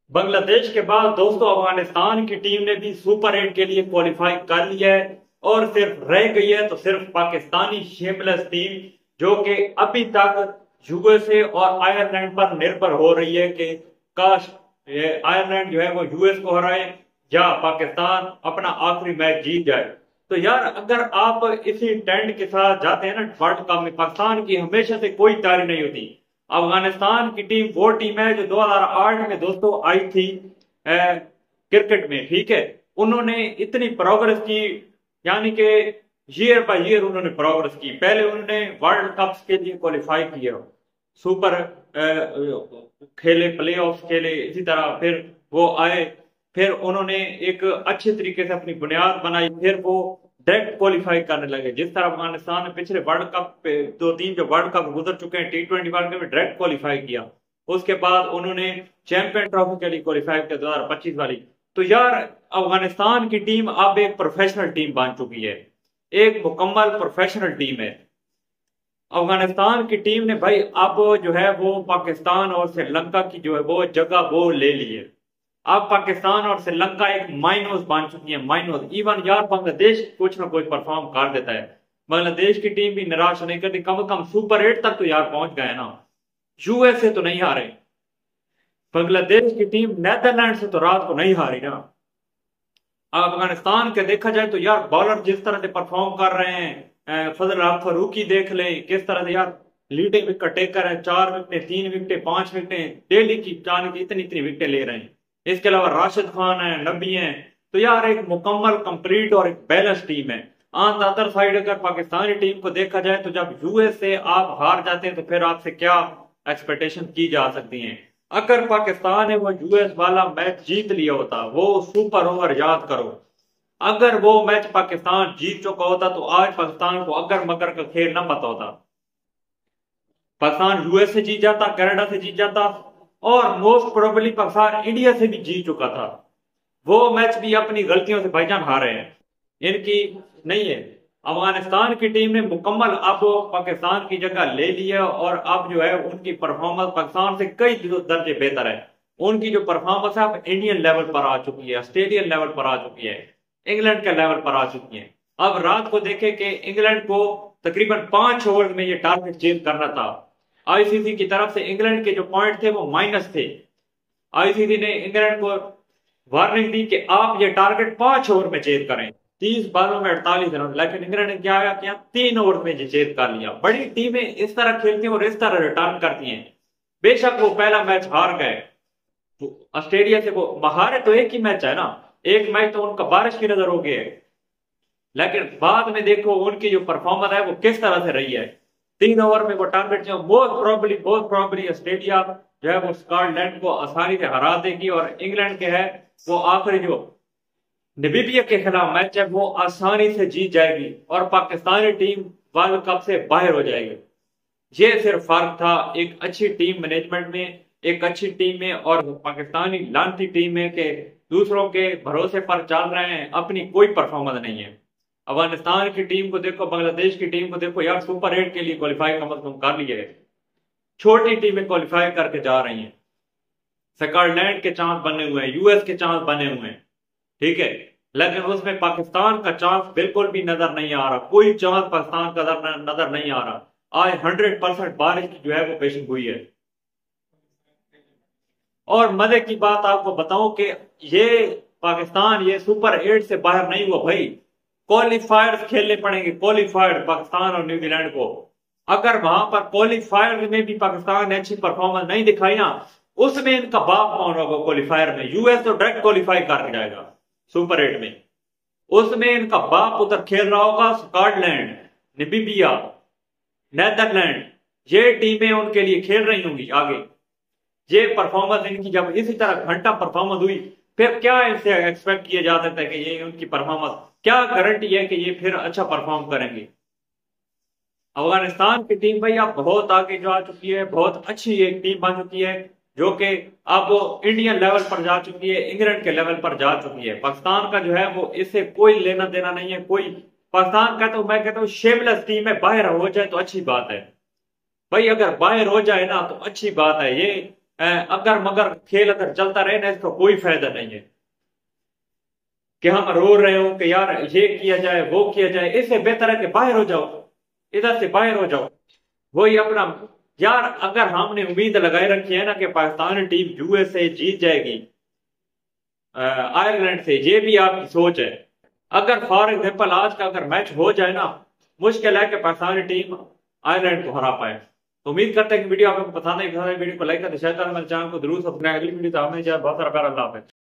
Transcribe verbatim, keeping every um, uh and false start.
बांग्लादेश के बाद दोस्तों अफगानिस्तान की टीम ने भी सुपर एट के लिए क्वालिफाई कर लिया है और सिर्फ रह गई है तो सिर्फ पाकिस्तानी शेमलेस टीम, जो कि अभी तक यूएसए और आयरलैंड पर निर्भर हो रही है कि काश ये आयरलैंड जो है वो यूएस को हराए या पाकिस्तान अपना आखिरी मैच जीत जाए। तो यार अगर आप इसी ट्रेंड के साथ जाते हैं ना वर्ल्ड कप में, पाकिस्तान की हमेशा से कोई तारी नहीं होती। अफगानिस्तान की टीम वो टीम है जो दो हज़ार आठ में दोस्तों आई थी अ, क्रिकेट में, ठीक है। उन्होंने इतनी प्रोग्रेस की, यानी कि ईयर बाय ईयर उन्होंने प्रोग्रेस की। पहले उन्होंने वर्ल्ड कप के लिए क्वालिफाई किया, सुपर अ, खेले, प्लेऑफ्स खेले, इसी तरह फिर वो आए, फिर उन्होंने एक अच्छे तरीके से अपनी बुनियाद बनाई, फिर वो डायरेक्ट क्वालिफाई करने लगे। जिस तरह अफगानिस्तान ने पिछले वर्ल्ड कप पे दो तीन जो वर्ल्ड कप गुजर चुके हैं टी ट्वेंटी वर्ल्ड कप में डायरेक्ट क्वालिफाई किया, उसके बाद उन्होंने चैंपियन ट्रॉफी के लिए क्वालिफाई किया दो हजार पच्चीस वाली। तो यार अफगानिस्तान की टीम अब एक प्रोफेशनल टीम बन चुकी है, एक मुकम्मल प्रोफेशनल टीम है। अफगानिस्तान की टीम ने भाई अब जो है वो पाकिस्तान और श्रीलंका की जो है वो जगह वो ले ली है। अब पाकिस्तान और श्रीलंका एक माइनस बन चुकी है, माइनस। इवन यार बांग्लादेश कुछ ना कुछ परफॉर्म कर देता है, बांग्लादेश की टीम भी निराश नहीं करती, कम से कम सुपर एट तक तो यार पहुंच गए ना। यूएसए तो नहीं हारे, बांग्लादेश की टीम नेदरलैंड से तो रात को नहीं हारी ना। अफगानिस्तान के देखा जाए तो यार बॉलर जिस तरह से परफॉर्म कर रहे हैं, फजल फारूकी देख ले किस तरह से यार लीडिंग विकेट टेकर है, चार विकेटें, तीन विकेटें, पांच विकेटें डेली की जाने की इतनी इतनी विकेटें ले रहे हैं। इसके अलावा राशिद खान है, नबी है। तो यार एक मुकम्मल कंप्लीट और एक बैलेंस टीम है। ऑन द अदर साइड अगर पाकिस्तानी टीम को देखा जाए तो जब यूएस से आप हार जाते हैं तो फिर आपसे क्या एक्सपेक्टेशन की जा सकती है। अगर पाकिस्तान ने वो यूएस वाला मैच जीत लिया होता, वो सुपर ओवर याद करो, अगर वो मैच पाकिस्तान जीत चुका होता तो आज पाकिस्तान को अगर मगर का खेल ना पता होता। पाकिस्तान यूएस से जीत जाता, कनाडा से जीत जाता, और मोस्ट प्रोबेबली पाकिस्तान इंडिया से भी जीत चुका था। वो मैच भी अपनी गलतियों से भाईजान हारे हैं, इनकी नहीं है। अफगानिस्तान की टीम ने मुकम्मल अब पाकिस्तान की जगह ले ली है और अब जो है उनकी परफॉर्मेंस पाकिस्तान से कई दर्जे बेहतर है। उनकी जो परफॉर्मेंस है अब इंडियन लेवल पर आ चुकी है, ऑस्ट्रेलियन लेवल पर आ चुकी है, इंग्लैंड के लेवल पर आ चुकी है। अब रात को देखें कि इंग्लैंड को तकरीबन पांच ओवर में ये टारगेट चेंज करना था। आईसीसी की तरफ से इंग्लैंड के जो पॉइंट थे वो माइनस थे। आईसीसी ने इंग्लैंड को वार्निंग दी कि आप ये टारगेट पांच ओवर में चेज करें, तीस बालों में अड़तालीस रन। लेकिन इंग्लैंड ने क्या किया, तीन ओवर में ये चेज कर लिया। बड़ी टीमें इस तरह खेलती हैं और इस तरह रिटर्न करती हैं। बेशक वो पहला मैच हार गए तो ऑस्ट्रेलिया से, वो हारे तो एक ही मैच है ना, एक मैच तो उनका बारिश की नजर हो गया है, लेकिन बाद में देखो उनकी जो परफॉर्मेंस है वो किस तरह से रही है। तीन ओवर में वो टारगेट जो most probably most probably Australia जो है वो स्कॉटलैंड को आसानी से हरा देगी और इंग्लैंड के है वो आखिरी जो नामीबिया के खिलाफ मैच है वो आसानी से जीत जाएगी और पाकिस्तानी टीम वर्ल्ड कप से बाहर हो जाएगी। ये सिर्फ फर्क था एक अच्छी टीम मैनेजमेंट में, एक अच्छी टीम में और पाकिस्तानी लानती टीम में के दूसरों के भरोसे पर चल रहे हैं, अपनी कोई परफॉर्मेंस नहीं है। अफगानिस्तान की टीम को देखो, बांग्लादेश की टीम को देखो, यार सुपर एट के लिए क्वालिफाई कम अज कम कर लिए है। छोटी टीमें क्वालिफाई करके जा रही हैं, स्कॉटलैंड के चांस बने हुए हैं, यूएस के चांस बने हुए हैं, ठीक है। लेकिन उसमें पाकिस्तान का चांस बिल्कुल भी नजर नहीं आ रहा, कोई चांस पाकिस्तान का नजर नहीं आ रहा। आज हंड्रेड परसेंट बारिश की जो है वो पेश हुई है। और मजे की बात आपको बताऊं कि ये पाकिस्तान ये सुपर एट से बाहर नहीं हुआ भाई, क्वालिफायर्स खेलने पड़ेंगे, क्वालिफायर्स पाकिस्तान और न्यूजीलैंड को। अगर वहां पर क्वालिफायर में भी पाकिस्तान ने अच्छी परफॉर्मेंस नहीं दिखाई ना, उसमें इनका बाप कौन होगा क्वालिफायर में? यूएस तो डायरेक्ट क्वालिफाई कर जाएगा सुपर एट में, उसमें इनका बाप उधर खेल रहा होगा स्कॉटलैंड, नामीबिया, नेदरलैंड। ये टीमें उनके लिए खेल रही होंगी आगे। ये परफॉर्मेंस इनकी जब इसी तरह घंटा परफॉर्मेंस हुई, फिर क्या इनसे एक्सपेक्ट किया जा सकता है कि ये उनकी परफॉर्मेंस, क्या गारंटी है कि ये फिर अच्छा परफॉर्म करेंगे? अफगानिस्तान की टीम भाई अब बहुत आगे जा चुकी है, बहुत अच्छी एक टीम बन चुकी है जो कि अब इंडियन लेवल पर जा चुकी है, इंग्लैंड के लेवल पर जा चुकी है। पाकिस्तान का जो है वो इससे कोई लेना देना नहीं है। कोई पाकिस्तान का तो मैं कहता हूँ शेमलेस टीम है, बाहर हो जाए तो अच्छी बात है भाई। अगर बाहर हो जाए ना तो अच्छी बात है। ये अगर मगर खेल अगर चलता रहे ना, इसका कोई फायदा नहीं है कि हम रो रहे हो कि यार ये किया जाए वो किया जाए। इससे बेहतर है कि बाहर हो जाओ, इधर से बाहर हो जाओ। वही अपना यार, अगर हमने उम्मीद लगाए रखी है ना कि पाकिस्तानी टीम यूएस से जीत जाएगी, आयरलैंड से, ये भी आपकी सोच है। अगर फॉर एग्जाम्पल आज का अगर मैच हो जाए ना, मुश्किल है कि पाकिस्तानी टीम आयरलैंड को हरा पाए। तो उम्मीद करते हैं कि वीडियो आपको पसंद आई। वीडियो को लाइक करें, शेयर करें, मेरे चैनल को जरूर सब्सक्राइब। अगली वीडियो तो आपने बहुत सारा प्यार। अल्लाह हाफिज़।